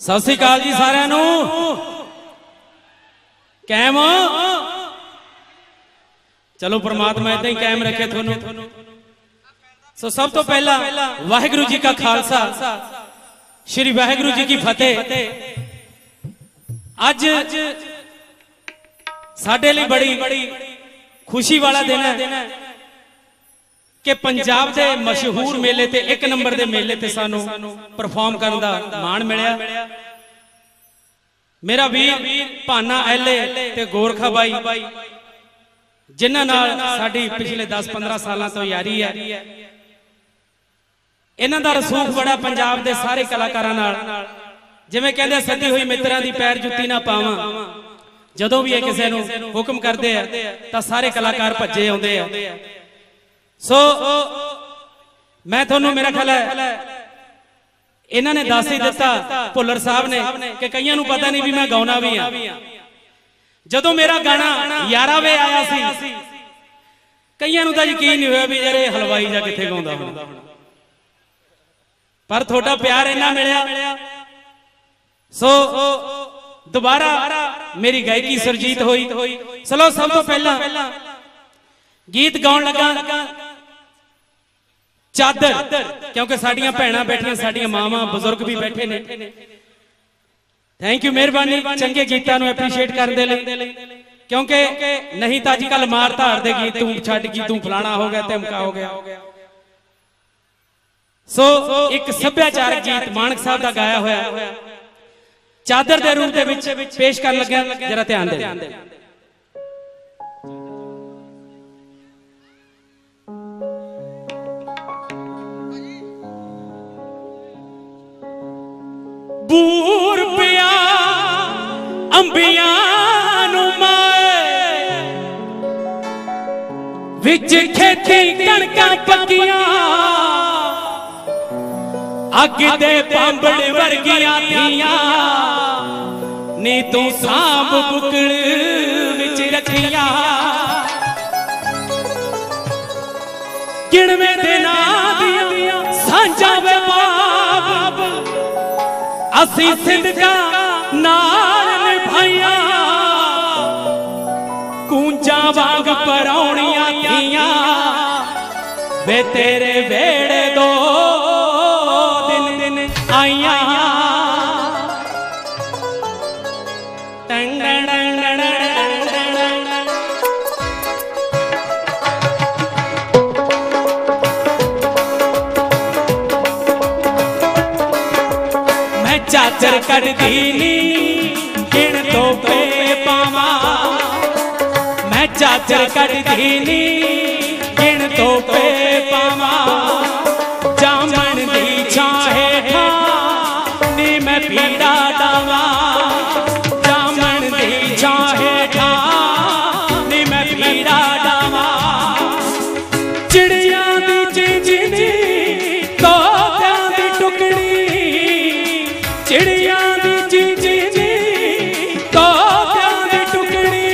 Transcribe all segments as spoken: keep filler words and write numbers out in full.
सत श्री अकाल जी सारिਆਂ ਨੂੰ कैम चलो परमात्मा इदा ही कायम रखे थोनू। सो सब तो पहला वाहिगुरु जी का खालसा श्री वाहिगुरु जी की फतेह। अज साडे लिए बड़ी खुशी वाला दिन है कि पंजाब के मशहूर मेले ते एक नंबर के मेले ते सानू परफॉर्म करने का माण मिलिया। मेरा वीर भाना एले ते गोरखा बाई जिन्हां नाल साडी पिछले दस पंद्रह सालों तो यारी है। इन्हां दा रसूख बड़ा पंजाब के सारे कलाकारां नाल, जिवें कहंदे सदी हुई मित्रां दी पैर जुत्ती ना पावां। जदों भी ये किसी नूं हुक्म करदे आ तां सारे कलाकार भज्जे आउंदे आ। सो मैं थोनू मेरा ख्याल है इन्होंने दस ही दिता भुल्लर साहब ने कि कईयां नूं पता नहीं भी मैं गाउना भी हाँ। जदों मेरा गाना यारावे आया सी कईयां नूं तां यकीन नहीं होया भी यार हलवाई जा किथे गाउंदा होना, पर थोड़ा प्यार इन्ना मिलिया। सो दोबारा मेरी गायकी सुरजीत हुई। चलो सब तो पहला गीत गाउण लगा चादर, क्योंकि साडियां भैणां बैठियां, साडियां मावां बुजुर्ग भी बैठे ने। थैंक यू, मेहरबानी चंगे गीतां नूं एप्रीशिएट करदे लई, क्योंकि नहीं तो अजकल मार धार दे गीत तू छड्ड गई तू फलाना हो गया धमका हो गया। सो एक सभ्याचारक गीत मानक साहब का गाया होया चादर दे रूप दे विच पेश कर लग्या, जरा ध्यान दे। बूर पिया अंबिया विच खेती कणकां पक्कियां अग दे पांबड़ वर्गियां थियां नी तू सांभ बुकड़ विच रखियां। गिणवे दिनां दियां सांझां वे बाब असी सिदका नाल निभाइयां कूंजा वांग परौणियां थियां वे तेरे वेड़े दो दिन दिन आइयां। मैं चादर कट दीनी गिण तो पे पावा, मैं चादर कट दीनी गिण तो पे पावा। जामन दी चाहे नी मैं पीड़ा डावा, जामन दी चाहे नी मैं पीड़ा डावा। चिड़िया दी चिंजनी तोतियां दी टुकड़ी, चिड़िया दी चिंजनी तोतियां दी टुकड़ी।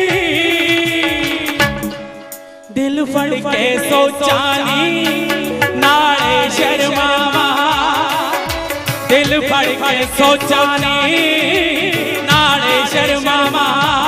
दिल फड़ के सोचानी नाले शर्मावा, दिल फड़ के सोचानी नाले शर्मावा।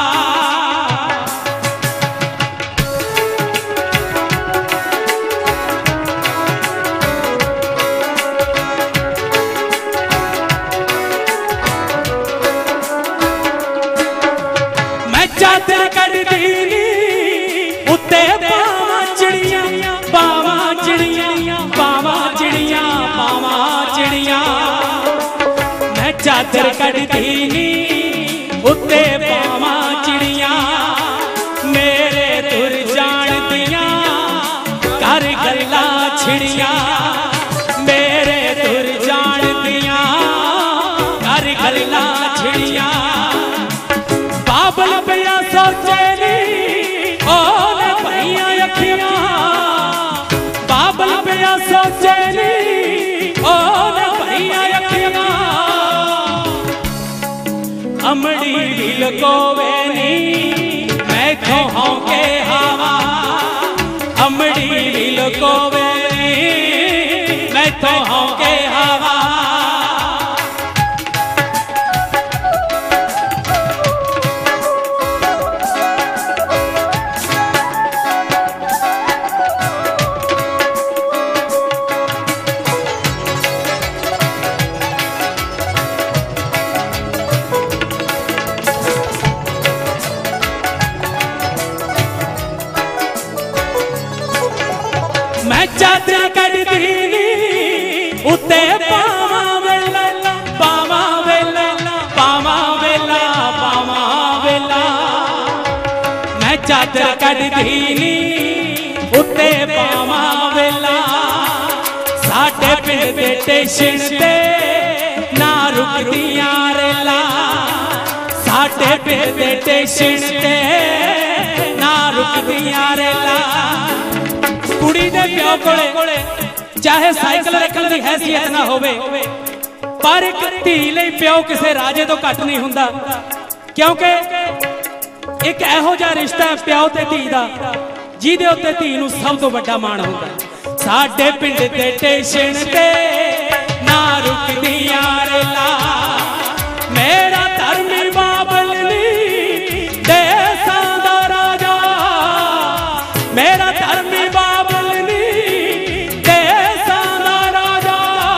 मैं चादर कट दीनी उत्ते पावा चिड़िया, पावा चिड़िया, पावा चिड़िया, पावा चिड़िया। मैं चादर कट दीनी उत्ते पावा चिड़िया। मेरे तुर जान दिया कर गल्ला छिड़िया, मेरे तुर जान दिया कर गल्ला छिड़िया। बाबल पिया सोचे ओने भैया अखियां, बाबल पिया सोचे ओने भैया अखियां। अमड़ी भी लकोवे नी मैं तो हों के हवा, अमड़ी भी लकोवे नी मैं तो हों के हवा। चादर कढ़दी नी उत्ते पावां वेला साडे पिंड दे स्टेशन ते ना रुकदियां रेला साडे पिंड दे स्टेशन ते ना रुकदियां रेला कुड़ी दे प्यो कोले चाहे साइकिल रखण दी हैसियत ना होवे पर एक धी लई प्यो किसे राजे तो घट नहीं हुंदा क्योंकि एक इहो जिहा रिश्ता है प्यो ते धी दा जिहदे उत्ते धी नूं सब तो वड्डा मान हुंदा साडे पिंड दे स्टेशन ते ना रुकदियां रेला मेरा धर्मी बाबल नी देसां दा राजा मेरा धर्मी बाबल नी देसां दा राजा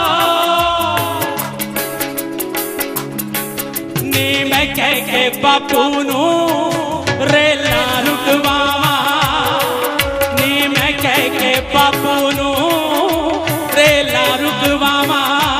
नी मैं कह के बापू नूं रेला रुकवावां नी मैं कह के बापू नूं रेला रुकवावां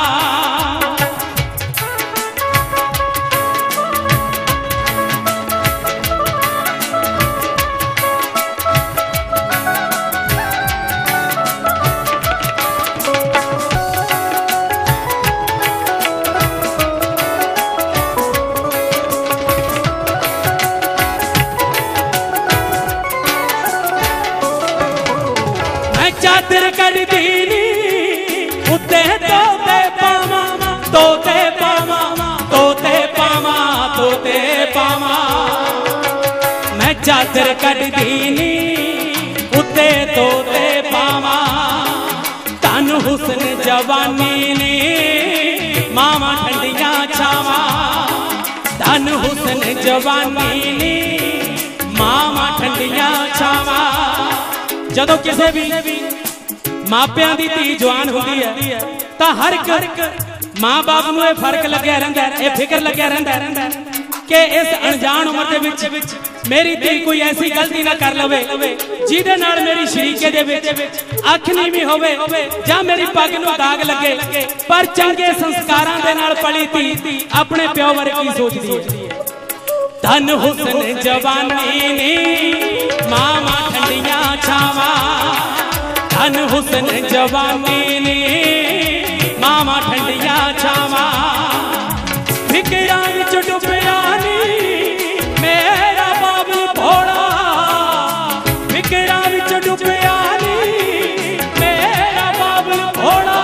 चादर कढ़दी नी उत्ते तोते पावां तोते पावां तोते पावां तोते पावां मैं चादर कढ़दी नी उत्ते तोते पावां धन हुस्न जवानी नी मावां ठंडियां छावां धन हुस्न जवानी नी मावां ठंडियां छावां जदों किसे भी मापियां दी धी जवान होंदी है तां हर एक मां बाप नूं इह फर्क लग्या रहिंदा है फिक्र लग्या रहिंदा है कि इस अणजान उम्र दे विच मेरी धी कोई ऐसी गलती ना कर लवे जिहदे नाल मेरी शरीके दे विच अख नीवी होवे जां मेरी पग नूं दाग लगे पर चंगे संस्कारां दे नाल पली धी अपने प्यो वर्गी सोचदी है धन हुस्न जवानी नी मावां ठंडियां छावां धन हुस्न जवानी नी मावां ठंडियां छावां फिकरां विच डुबिया नी मेरा बाबू भोला फिकरां विच डुबिया नी मेरा बाबू भोला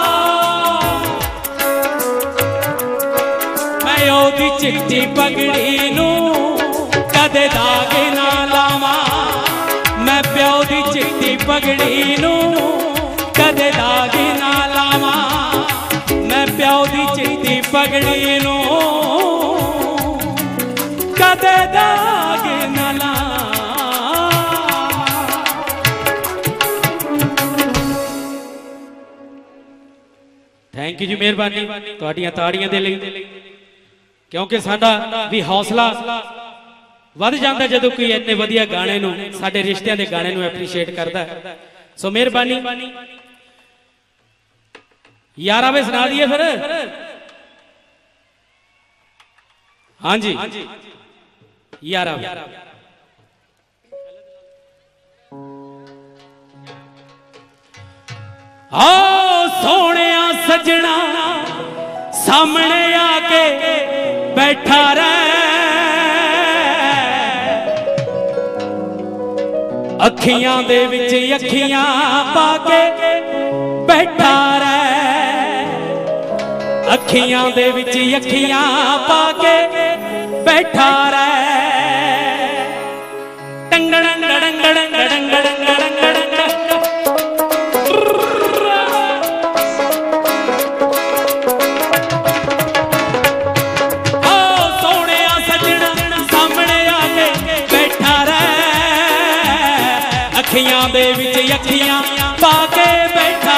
मैं ओदी चिट्टी पगड़ी नूं कदे दाग ना लावां मैं प्यो दी चिट्टी पगड़ी नूं कदे दाग ना लावां मैं प्यो दी चिट्टी पगड़ी नूं कदे दाग ना लावां। थैंक यू जी मेहरबानी तुहाडीआं ताड़ियां दे लई क्योंकि साडा भी हौसला वध जाता जदों कोई इतने वधिया गाने नूं साडे रिश्तियां दे गाने नूं एप्रीशिएट करदा है सो मेहरबानी यारा वे सुना दिए फिर हाँ जी यारा आओ सोहणिया सजना सामने आके बैठा रह अखियां दे विच अखियां पाके बैठा रह अखियां दे विच अखियां पाके बैठा रह टंगड़ टंगड़ टंगड़ अखियां दे विच अखियां पाके बैठा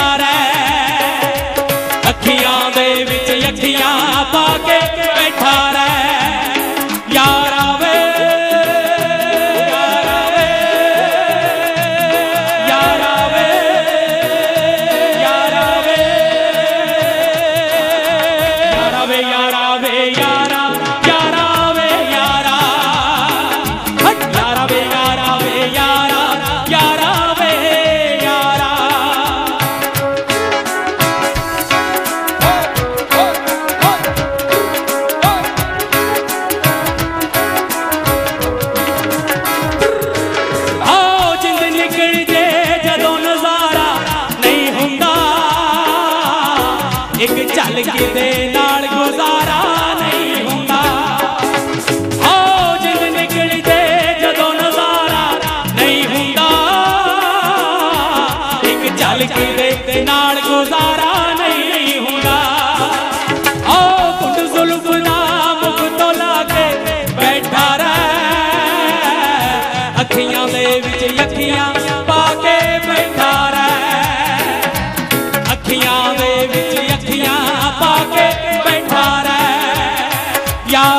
रह अखियां दे विच अखियां पाके बैठा रह यारा वे यारा वे यारा वे यारा वे यारा वे यारा वे यारा यारा वे यारा हट यारा वे यारा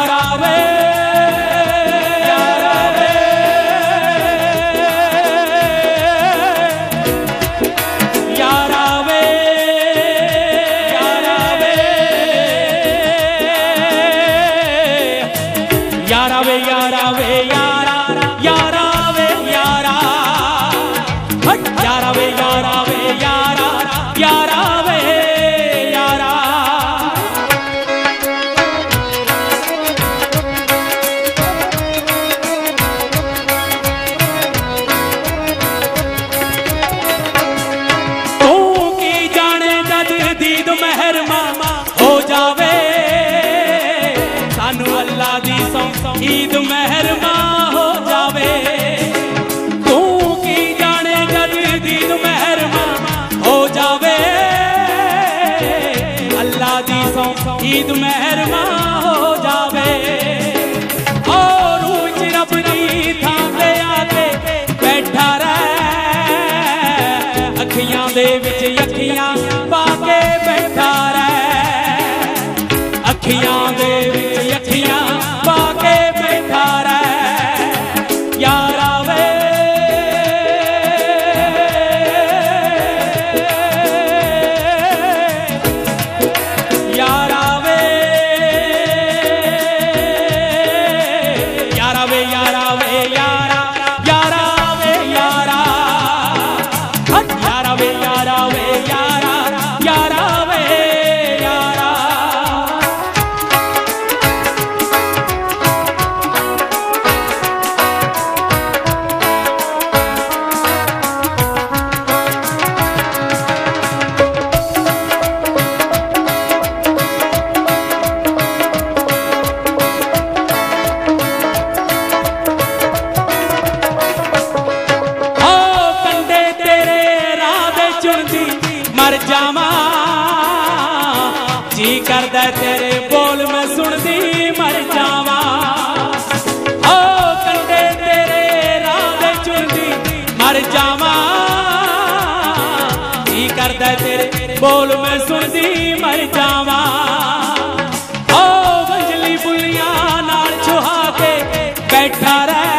यारा वे यारा वे यारा वे यारा वे यारा वे यारा वे यारा यारा वे यारा यारा वे यारा वे यारा यारा वे यारा तू की जाने जद दीद मेहरमा हो जावे सानू अल्लाह दी सौ ईद मेहरमा हो जावे तू की जाने जद दीद मेहरमा हो जावे अल्लाह दी सौ ईद मेहरमा हो जावे और उच रब दी थां ते आके बैठा रह अखियां दे विच अखियां पाके बैठा रह अखियां दे विच अखियां पाके बैठा रह यारा वे यारा वे यारा वे यारा वे यारा यारा वे यारा यारा वे यारा वे यारा यारा वे यारा मर जावा जी करदा तेरे बोल मैं सुनदी मर जावा ओ कंडे तेरे राह दे चुनदी मर जावा जी करदा तेरे बोल मैं सुनदी मर जावा ओ वंजली बुलियां नाल छुहा के बैठा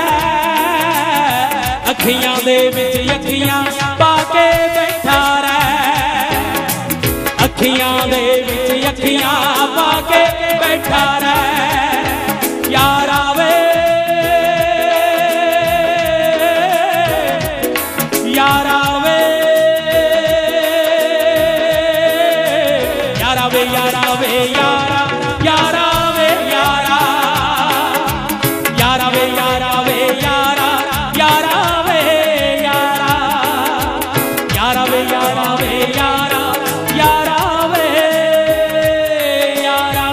रह अखियां दे विच अखियां पाके बैठा रह अखियां दे विच अखियां पाके बैठा रह यारा वे यारा वे यारा वे यारा वे यारा यारा वे यारा यारा वे यारा वे यारा यारा वे यारा यारा वे यारा वे यारा यारा वे यारा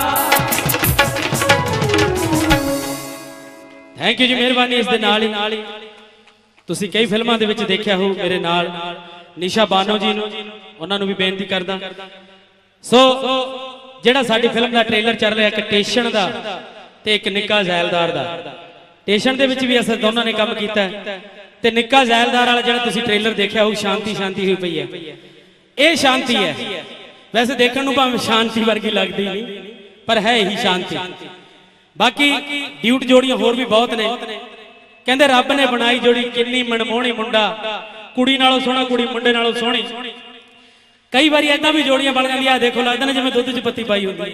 थैंक यू जी मेहरबानी इस दे नाल ही तुसी कई फिल्मां दे विच देखिया हो मेरे नाल निशा बानो जी नूं उन्हां नूं भी बेनती करदा सो जिहड़ा साडी फिल्म दा ट्रेलर चल रहा है एक टेशन दा ते एक निक्का ज़ैलदार दा टेशन दे विच भी असां दोनों ने काम कीता ते निक्का ज़ैलदार वाला जिहड़ा तुसी ट्रेलर देखिया हो शांति शांति हुई पई है ये शांति है वैसे देखने नूं भावें शांति वर्गी लगदी नहीं पर है ही शांति बाकी ड्यूट जोड़ियां होर भी बहुत ने कहंदे रब ने बनाई जोड़ी किन्नी मनमोहनी मुंडा कुड़ी नालों सोहना कुड़ी मुंडे नालों सोहनी कई बार ऐदा भी जोड़ियां बन जांदियां देखो लगदा ना जिवें दुध च पत्ती पाई हुंदी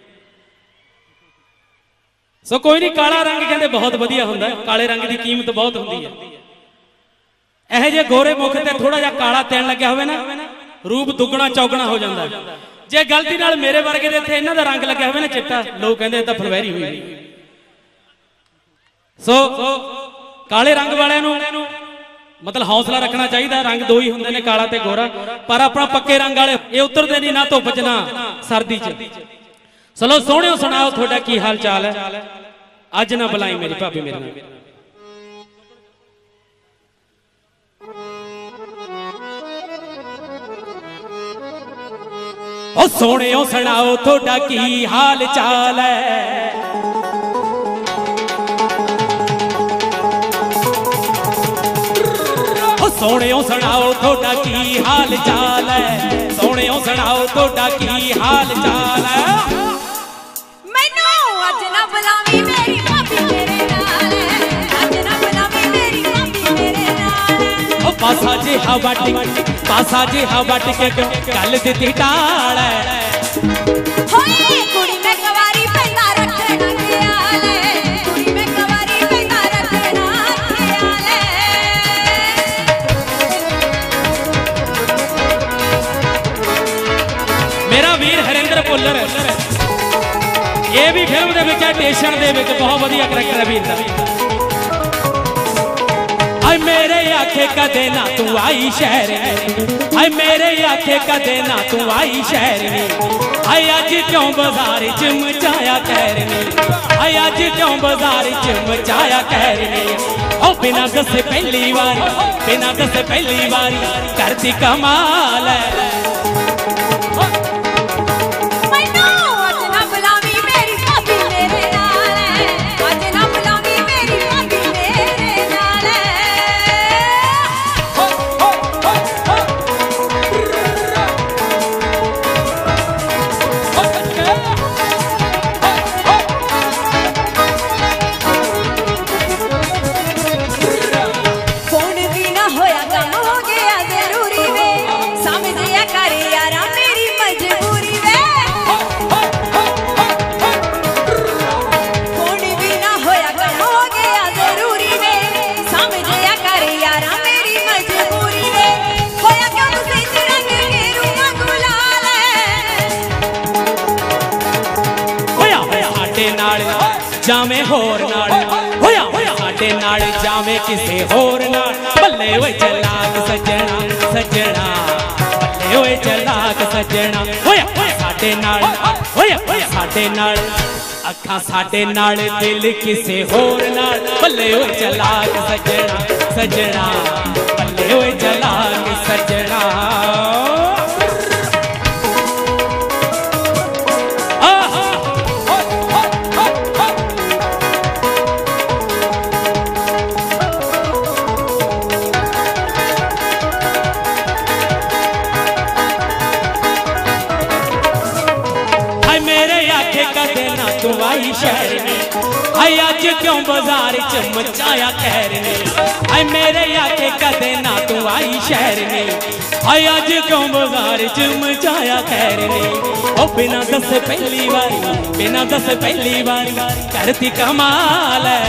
सो कोई नहीं काला रंग कहंदे बहुत वधिया हुंदा है काले रंग की कीमत बहुत हुंदी है इहो जे गोरे मुख ते थोड़ा जिहा काला तैन लग्या होवे ना रूप दुगना चौगना हो जाता है जे गलती नाल मेरे वर्गे दे इत्थे इन्हां दा रंग लग्या होवे ना चिट्टा लोग कहंदे इह तां फरवैरी हुई सो काले रंग वालियां नूं मतलब हौसला रखना चाहिए रंग दो ही होंदे ने काला ते गोरा पर अपना पक्के रंग वाले ये उतरते नहीं ना धुप च ना सर्दी च चलो सोहणिओ सुनाओ तुहाडा की हाल चाल है अज ना बुलाई मेरी भाभी मेरे नाल ओ सोहणिओ सुनाओ तुहाडा की हाल चाल है सोहणिओ सुनाओ तुहाडा की हाल चाल है सोहणिओ सुनाओ तुहाडा की हाल चाल है मैनू अज ना जिहा वट पासा जिहा वट के गल दी टाल कुड़ी में कवारी पैदा रखना ख्याल है कुड़ी में कवारी पैदा रखना ख्याल है। मेरा वीर हरिंदर पुल्लर ये भी फिल्म दे विच स्टेशन दे विच बहुत वधिया करैक्टर है वीर दा। आई मेरे आखे कदे ना तू आई शहर आई मेरे आखे कदे ना तू आई शहर आई अज क्यों बाजार च मचाया कहरनी आई अज क्यों बाजार च मचाया कहरनी ओ बिना दसे पहली बारी बिना दसे पहली बारी करती कमाल है। जावे होर नाल होया होया साडे नाल जावे किसे होर नाल बल्ले ओए चलाक सजना सजना बल्ले ओए चलाक सजना होया साडे नाल होया होया साडे नाल अखां साडे नाल दिल किसे होर नाल बल्ले ओए चलाक सजना सजना बल्ले ओए चलाक सजना। तू आई शहर में आई अज क्यों बाजार च मचाया कहरने आई मेरे आखे कदे ना तू आई शहर में आई अज क्यों बाजार च मचाया कहरने ओ बिना दस पहली बारी बिना दस पहली बारी करती कमाल है।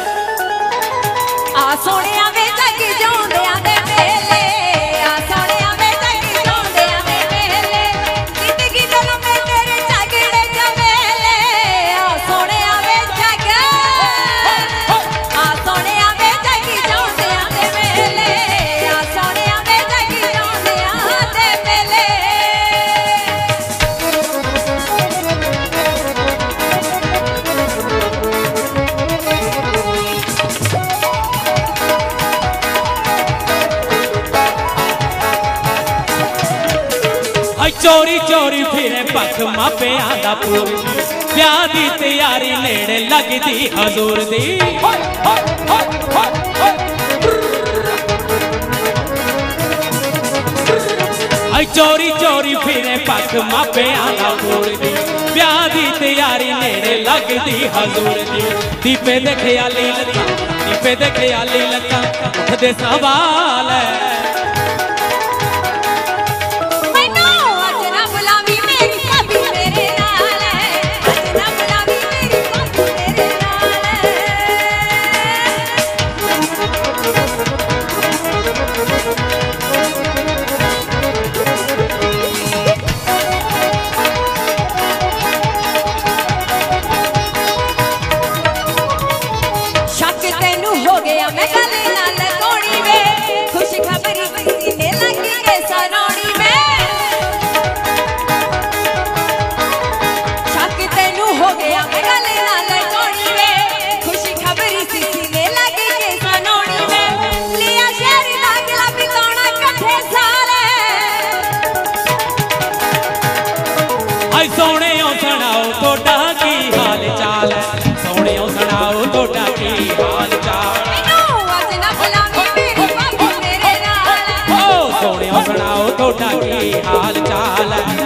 आ सोनिया वे जग जोंदे आंदे मेले आ सोनिया वे जग जोंदे आंदे मेले जिंदगी दल में तेरे झगड़े जमेले आ सोनिया वे जग आ सोनिया वे जग जोंदे आंदे मेले आ सोनिया वे जग जोंदे आंदे मेले। चोरी चोरी फिरे पख मापिया दा पूरी ब्याह दी तैयारी नेड़े लगदी हजूर दी चोरी चोरी फिरे पख मापिया दा पूरी ब्याह दी तैयारी नेड़े लगदी हजूर दी दीपे दे ख्याली लत्तां दीपे दे ख्याली लत्तां उठदे सवाल है। हाल चाल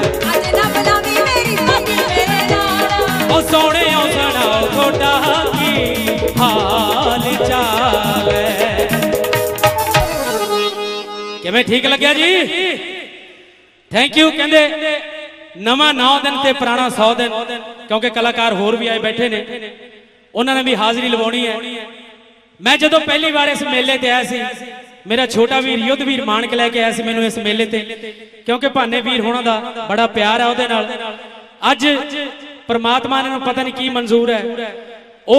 सोने सुनाओ थोड़ा की हाल चाल किवें ठीक लग्या जी? Thank you. कहंदे नवा नौ दिन ते पुराना सौ दिन, क्योंकि कलाकार होर भी आए बैठे ने, उन्होंने भी हाजिरी लवाउणी है। मैं जदों पहली बार इस मेले ते आया सी, मेरा छोटा वीर युद्धवीर मानक लैके आया सी मैनू इस मेले ते, क्योंकि भाने वीर होना दा बड़ा प्यार है उहदे नाल। अज परमात्मा ने पता नहीं की मंजूर है, ओ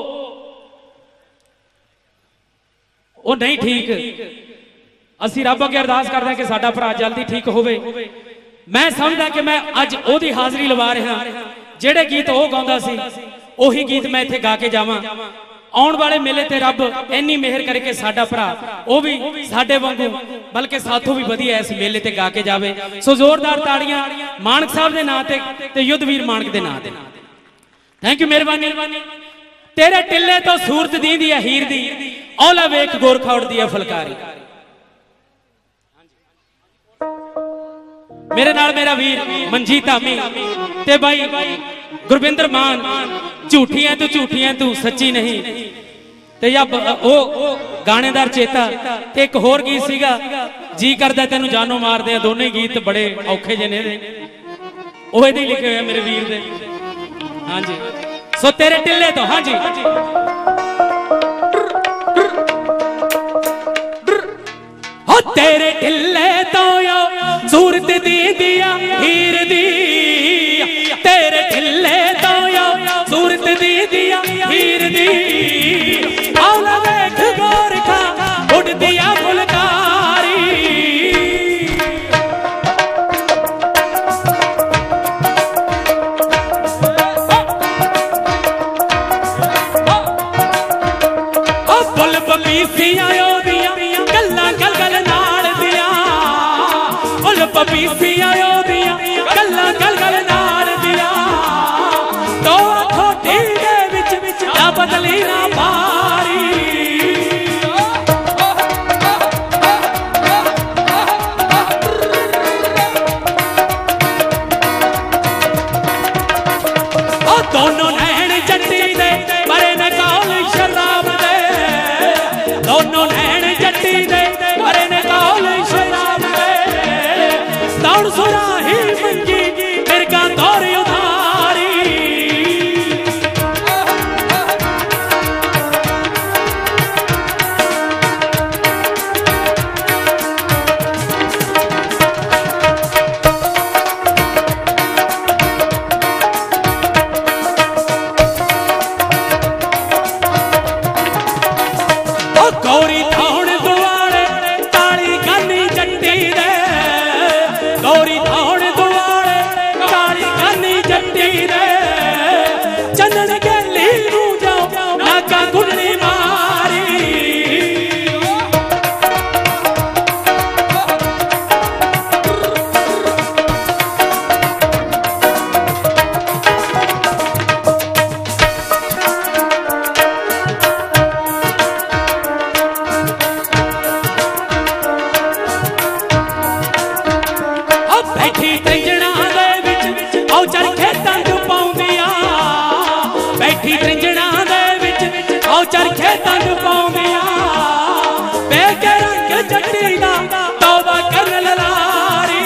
ओ नहीं ठीक। असी रब अगे अरदास करते हैं कि साडा भरा जल्दी ठीक होवे। मैं समझदा कि मैं अज ओदी हाजिरी लवा रहा, जेड़े गीत वो गाउंदा सी ओही गीत मैं इत्थे गा के जावां। आउण वाले मेले ते रब इन्नी मेहर करके साडा भरा वो भी साडे वांगू बल्कि साथों भी वधिया इस मेले ते गा के जावे। सो जोरदार ताड़ियां मानक साहब दे नां ते ते युद्धवीर मानक दे नां ते। थैंक यू, मेहरबानी। तेरे टिल्ले तो सूरत दींदी है हीर दी, औला वेख गोरखा उड़दी है फुलकारी। मेरे नाल मेरा वीर मनजीत धामी ते भाई गुरविंदर मान, झूठी है तू झूठी है तू सच्ची नहीं, ते या ओ गानेदार चेता ते एक होर गीत सीगा जी करदा तेनू जानो मारदे। दोनों ही गीत बड़े औखे जे ने, ओह इहदे लिखे हुए मेरे वीर दे। हाँ जी, सो तेरे टिल्ले तो, हाँ जी, हो तेरे टिल्ले तो यो सूरत दी दिया हीर दी, तेरे टिल्ले तो यो सूरत दी दिया हीर दी, औला वेख गोरखा उड़दी आ फुलकारी। ओ फुल पपीसियां ओदियां गल्लां गल गल नाल दिया, फुल पपीसियां ओदियां गल्लां गल गल नाल दिया, तो खोटी दे विच विच आ बदली ना पारी। ओ दोनों नैन जट्टी दे मरे न कौल शराब दे, दोनों नैन जट्टी दे मरे न कौल शराब दे, दौड़ सुराही मंगी मिर्गा तोर उधारी। ओ गौरी धौण दुआरे ताली गानी जट्टी दे, गौरी धौण दुआरे ताली गानी जट्टी दे, चंदन गली नू जाओ नाका गुंडली मारी। बैठी त्रिंजणा दे विच औ चरखे तंग पाउंदिया, बैठी त्रिंजणा दे विच औ चरखे तंग पाउंदिया, बेके रंग जट्टी दा तौबा कर ललारी।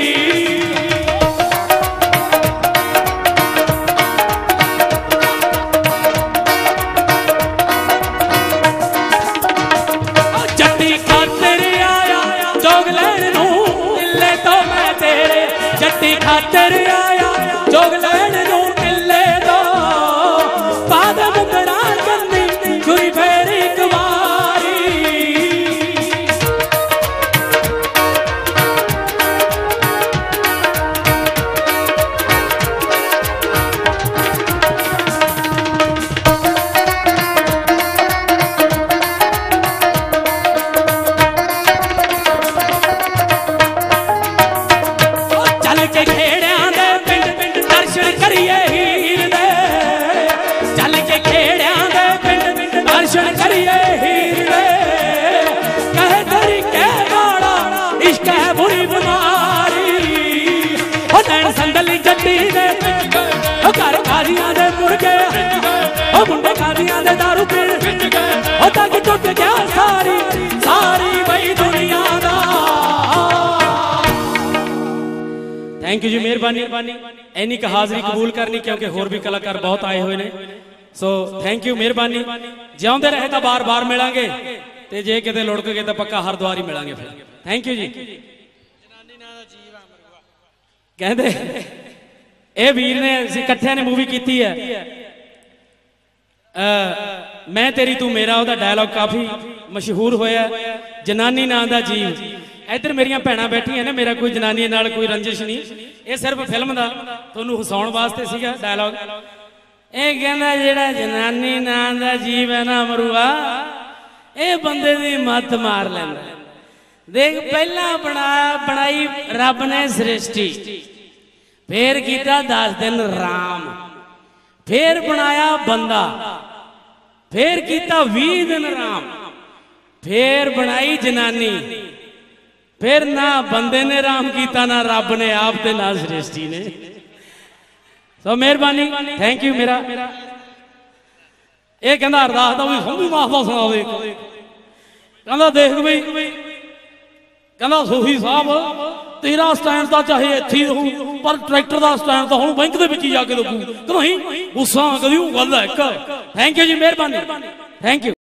जट्टी खातिर आया जोग लैण नू टिल्ले तो मैं तेरे, जट्टी खातिर आया जोग लैण नू टिल्ले तो, बाद मुंदड़ा करनी छुरी फेरी कुवारी। चल के खेड़ियां दे पिंड पिंड दर्शन करिए हीर दे, चल के खेड़ियां दे पिंड पिंड दर्शन करिए हीर दे, कहे तेरी के गाड़ा इश्क है बुरी बीमारी। ओ नैन संदली जट्टी दे ओ घर कादियां दे मुड़ गए, ओ मुंडे कादियां दे दारू पीण, ओ तक टुट गया सारी सारी बई दुनिया दा। थैंक यू जी, मेहरबानी इन्नी क हाज़री कबूल करनी क्योंकि होर भी कलाकार बहुत आए हुए ने। सो थैंक यू, मेहरबानी। जिउंदे रहे तो बार बार मिलांगे ते जे किते लुढ़क गए तो पक्का हर द्वार ही मिलांगे फिर। थैंक यू जी। कहते ए वीर ने इकट्ठे ने मूवी की है मैं तेरी तू मेरा, ਉਹਦਾ डायलॉग काफ़ी मशहूर होया। जनानी नां दा जीव। इधर मेरिया भैणां बैठियां ने, मेरा कोई जनानी नाल कोई रंजिश नहीं, ये सिर्फ फिल्म का तुहानूं हसाउण वास्ते सीगा डायलॉग। ये कहंदा जिहड़ा जनानी नां दा जीव है ना अमरूआ, ये बंदे दी मत मार लैंदा। देख पहला बना बनाई रब ने सृष्टि, फिर कीता दस दिन राम, फिर बनाया बंदा, फिर कीता बीस दिन राम, फिर बनाई जनानी, फिर ना बंदे ने राम कीता ना रब ने आप ते ना सृष्टि ने। सो मेहरबानी, थैंक यू। मेरा ये कहता अरदास का भी संधू माफा सुना दे, कहता देख बई, कहता सूफी साहब तेरा स्टैंड तो चाहे इत्थे ही रहू पर ट्रैक्टर का स्टैंड तो हुण बैंक दे विच ही जाके लगू, तो नहीं गुस्सा कदी गल है। थैंक यू जी, मेहरबानी, थैंक यू।